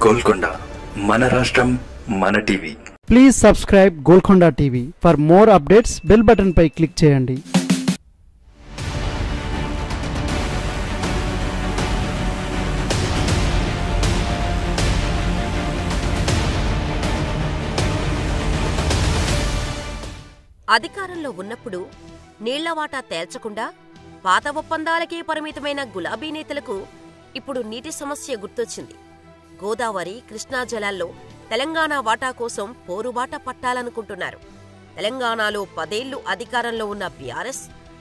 గోల్కొండ మన రాష్ట్రం మన TV. Please subscribe Golconda TV. For more updates bell button పై క్లిక్ చేయండి. అధికారంలో ఉన్నప్పుడు నీళ్లవాటా తేల్చకుండా పాత ఒప్పందాలకే పరిమితమైన గులాబీ నేతలకు ఇప్పుడు నీటి సమస్య గుర్తొచ్చింది. గోదావరి, కృష్ణా జలాల్లో తెలంగాణ వాటా కోసం పోరుబాట పట్టాలనుకుంటున్నారు. తెలంగాణలో 10 ఏళ్లు అధికారంలో ఉన్న బీఆర్ఎస్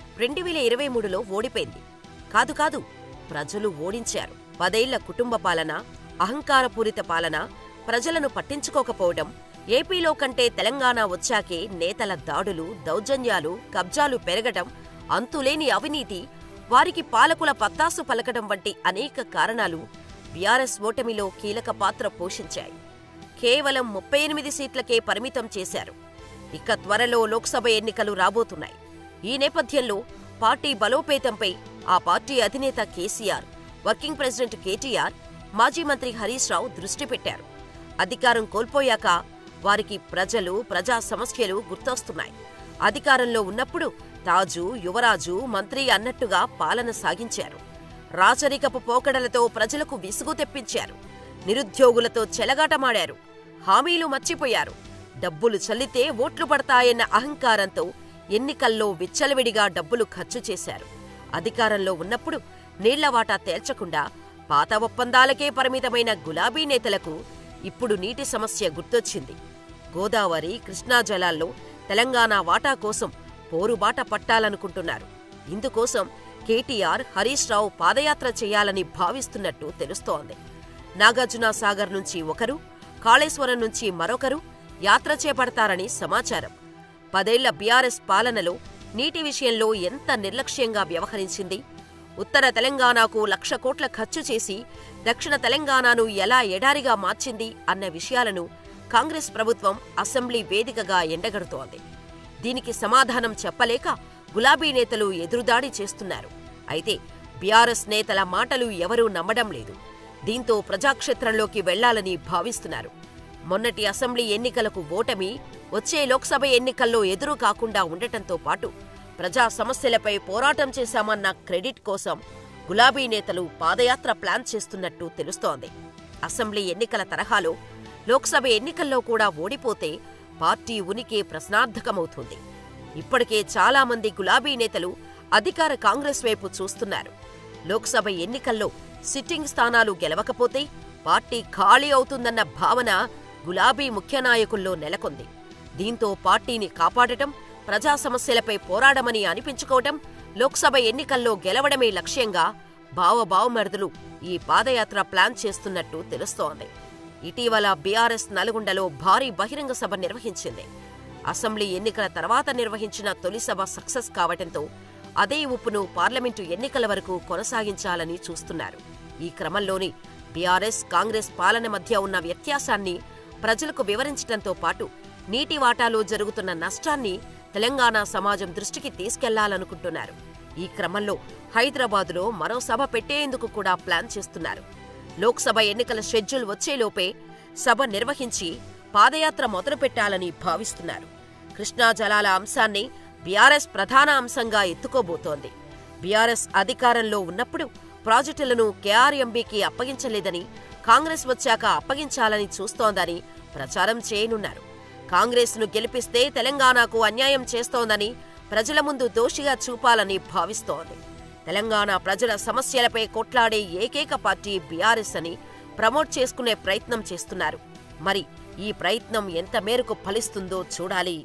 2023లో ఓడిపోయింది. కాదు, ప్రజలు ఓడించారు. 10 ఏళ్ల కుటుంబ పాలన, అహంకారపూరిత పాలన, ప్రజలను పట్టించుకోకపోవడం, ఏపీలో కంటే తెలంగాణ వచ్చాకే నేతల దాడులు, దౌర్జన్యాలు, కబ్జాలు పెరగడం, అంతులేని అవినీతి, వారికి పాలకుల పత్తాసు పలకడం వంటి అనేక కారణాలు బీఆర్ఎస్ ఓటమిలో కీలక పాత్ర పోషించాయి. కేవలం 38 సీట్లకే పరిమితం చేశారు. ఇక త్వరలో లోక్సభ ఎన్నికలు రాబోతున్నాయి. ఈ నేపథ్యంలో పార్టీ బలోపేతంపై ఆ పార్టీ అధినేత కేసీఆర్, వర్కింగ్ ప్రెసిడెంట్ కేటీఆర్, మాజీ మంత్రి హరీష్ రావు దృష్టి పెట్టారు. అధికారం కోల్పోయాక వారికి ప్రజలు, ప్రజా సమస్యలు గుర్తొస్తున్నాయి. అధికారంలో ఉన్నప్పుడు తాజు, యువరాజు, మంత్రి అన్నట్టుగా పాలన సాగించారు. రాచరికపు పోకడలతో ప్రజలకు విసుగు తెప్పించారు. నిరుద్యోగులతో చెలగాటమాడారు. హామీలు మర్చిపోయారు. డబ్బులు చల్లితే ఓట్లు పడతాయన్న అహంకారంతో ఎన్నికల్లో విచ్చలవిడిగా డబ్బులు ఖర్చు చేశారు. అధికారంలో ఉన్నప్పుడు నీళ్లవాటా తేల్చకుండా పాత ఒప్పందాలకే పరిమితమైన గులాబీ నేతలకు ఇప్పుడు నీటి సమస్య గుర్తొచ్చింది. గోదావరి, కృష్ణా జలాల్లో తెలంగాణ వాటా కోసం పోరుబాట పట్టాలనుకుంటున్నారు. ఇందుకోసం కేటీఆర్, హరీష్ రావు పాదయాత్ర చేయాలని భావిస్తున్నట్టు తెలుస్తోంది. నాగార్జున సాగర్ నుంచి ఒకరు, కాళేశ్వరం నుంచి మరొకరు యాత్ర చేపడతారని సమాచారం. 10 ఏళ్ల బీఆర్ఎస్ పాలనలో నీటి విషయంలో ఎంత నిర్లక్ష్యంగా వ్యవహరించింది, ఉత్తర తెలంగాణకు 1,00,000 కోట్ల ఖర్చు చేసి దక్షిణ తెలంగాణను ఎలా ఎడారిగా మార్చింది అన్న విషయాలను కాంగ్రెస్ ప్రభుత్వం అసెంబ్లీ వేదికగా ఎండగడుతోంది. దీనికి సమాధానం చెప్పలేక గులాబీ నేతలు ఎదురుదాడి చేస్తున్నారు. అయితే బీఆర్ఎస్ నేతల మాటలు ఎవరూ నమ్మడం లేదు. దీంతో ప్రజాక్షేత్రంలోకి వెళ్లాలని భావిస్తున్నారు. మొన్నటి అసెంబ్లీ ఎన్నికలకు ఓటమి వచ్చే లోక్సభ ఎన్నికల్లో ఎదురు కాకుండా ఉండటంతో పాటు ప్రజా సమస్యలపై పోరాటం చేశామన్న క్రెడిట్ కోసం గులాబీ నేతలు పాదయాత్ర ప్లాన్ చేస్తున్నట్టు తెలుస్తోంది. అసెంబ్లీ ఎన్నికల తరహాలో లోక్సభ ఎన్నికల్లో కూడా ఓడిపోతే పార్టీ ఉనికి ప్రశ్నార్థకమవుతుంది. ఇప్పటికే చాలా మంది గులాబీ నేతలు అధికార కాంగ్రెస్ వైపు చూస్తున్నారు. లోక్సభ ఎన్నికల్లో సిట్టింగ్ స్థానాలు గెలవకపోతే పార్టీ ఖాళీ అవుతుందన్న భావన గులాబీ ముఖ్య నాయకుల్లో నెలకొంది. దీంతో పార్టీని కాపాడటం, ప్రజా సమస్యలపై పోరాడమని అనిపించుకోవటం, లోక్సభ ఎన్నికల్లో గెలవడమే లక్ష్యంగా బావబావమరుదులు ఈ పాదయాత్ర ప్లాన్ చేస్తున్నట్టు తెలుస్తోంది. ఇటీవల బీఆర్ఎస్ నల్గొండలో భారీ బహిరంగ సభ నిర్వహించింది. అసెంబ్లీ ఎన్నికల తర్వాత నిర్వహించిన తొలి సభ సక్సెస్ కావటంతో అదే ఉప్పును పార్లమెంటు ఎన్నికల వరకు కొనసాగించాలని చూస్తున్నారు. ఈ క్రమంలోనే బీఆర్ఎస్, కాంగ్రెస్ పాలన మధ్య ఉన్న వ్యత్యాసాన్ని ప్రజలకు వివరించడంతో పాటు నీటి వాటాలో జరుగుతున్న నష్టాన్ని తెలంగాణ సమాజం దృష్టికి తీసుకెళ్లాలనుకుంటున్నారు. ఈ క్రమంలో హైదరాబాదులో మరో సభ పెట్టేందుకు కూడా ప్లాన్ చేస్తున్నారు. లోక్సభ ఎన్నికల షెడ్యూల్ వచ్చేలోపే సభ నిర్వహించి పాదయాత్ర మొదలుపెట్టాలని భావిస్తున్నారు. కృష్ణా జలాల అంశాన్ని బీఆర్ఎస్ ప్రధాన అంశంగా ఎత్తుకోబోతోంది. బీఆర్ఎస్ అధికారంలో ఉన్నప్పుడు ప్రాజెక్టులను కేఆర్ఎంబీకి అప్పగించలేదని, కాంగ్రెస్ వచ్చాక అప్పగించాలని చూస్తోందని ప్రచారం చేయనున్నారు. కాంగ్రెస్ను గెలిపిస్తే తెలంగాణకు అన్యాయం చేస్తోందని ప్రజల ముందు దోషిగా చూపాలని భావిస్తోంది. తెలంగాణ ప్రజల సమస్యలపై కొట్లాడే ఏకైక పార్టీ బీఆర్ఎస్ అని ప్రమోట్ చేసుకునే ప్రయత్నం చేస్తున్నారు. మరి ఈ ప్రయత్నం ఎంత మేరకు ఫలిస్తుందో చూడాలి.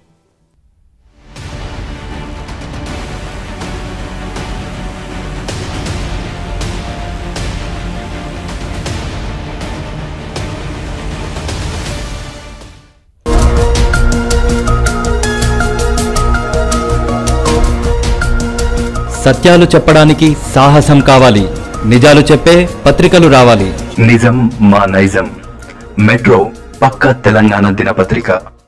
సత్యాలు చెప్పడానికి సాహసం కావాలి. నిజాలు చెప్పే పత్రికలు రావాలి. నిజం మా నైజం. మెట్రో పక్క తెలంగాణ దినపత్రిక.